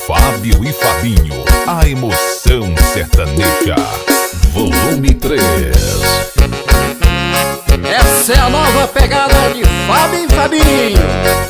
Fábio e Fabinho, a emoção sertaneja, volume 3. Essa é a nova pegada de Fábio e Fabinho.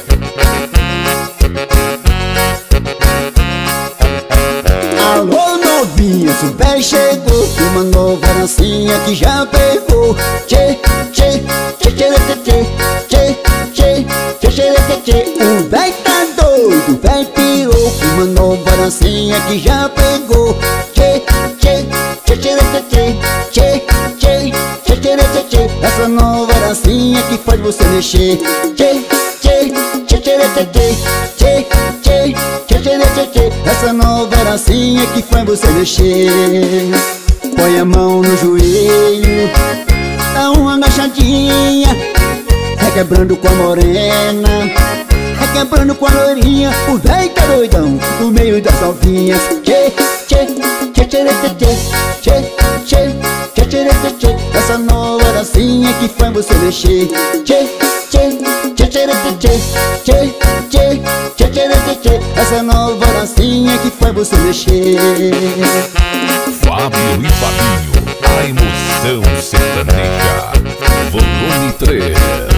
Alô novinha, super chegou uma nova dancinha que já pegou. Tchê, tchê, tchê, tchê, tchê, tchê, tchê, tchê, tchê, tchê. O véi tá doido, o véi pirou uma nova dancinha que já pegou. Tchê, tchê, tchê, tchê, tchê, tchê, tchê, tchê, tchê, tchê. Essa nova dancinha que faz você mexer. Tchê, tchê, tchê, tchê, tchê, tchê, tchê, tchê, tchê, tchê. Essa nova dancinha que faz você mexer. Põe a mão no joelho, dá uma agachadinha, requebrando com a morena, requebrando com a loirinha. O véi tá doidão no meio das novinhas. Tchê, tchê, tchê, tchê, tchê, tchê, tchê, tchê, tchê, tchê. Essa nova dancinha que faz você mexer. Tchê, tchê, tchê, tchê, tchê, tchê, tchê, tchê, tchê, tchê. Essa nova dancinha que faz você mexer. Fábio e Fabinho, a emoção sertaneja, volume 3.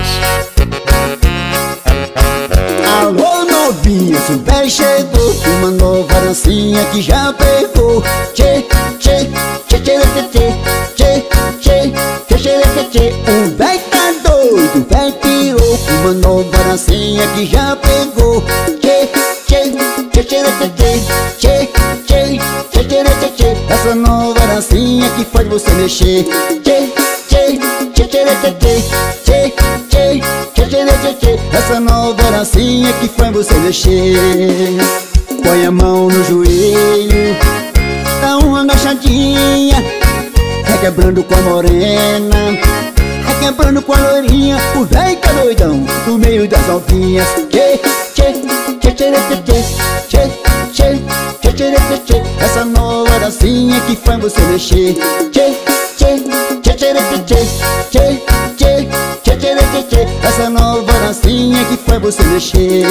Alô novinha, super chegou uma nova dancinha que já pegou. Tchê, tchê, tchê, tchê, tchê, tchê, tchê, tchê, tchê, tchê. O véi tá doido, o véi pirou uma nova dancinha que já pegou. Tchê, tchê, tchê, tchê, tchê, tchê, tchê, tchê, tchê, tchê. Essa nova dancinha que faz você mexer. Tchê, tchê, tchê, tchê, tchê, tchê, tchê, tchê, tchê, tchê. Essa nova dancinha que faz você mexer. Põe a mão no joelho, dá uma agachadinha, requebrando com a morena, requebrando com a loirinha. O véi tá doidão no meio das novinhas. Tchê, tchê, tchê, tchê, tchê, tchê, tchê, tchê, tchê, tchê. Essa nova dancinha que faz você mexer. Tchê, tchê, tchê, tchê, tchê, tchê, tchê, tchê, tchê, tchê. Essa nova dancinha que faz você mexer.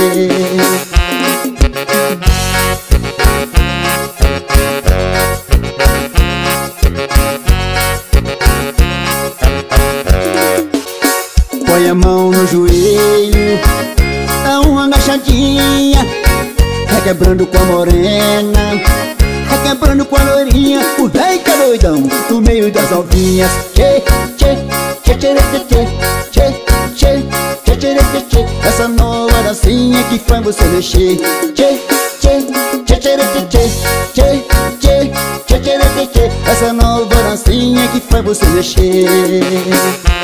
Põe a mão no joelho, dá uma agachadinha, requebrando com a morena, requebrando com a loirinha. O véi tá doidão no meio das novinhas. Tchê, tchê, tchê, tchê, tchê, tchê, tchê, tchê, tchê, tchê. Essa nova dancinha que faz você mexer. Tchê, tchê, tchê, tchê, tchê, tchê, tchê, tchê, tchê, tchê. Essa nova dancinha que faz você mexer.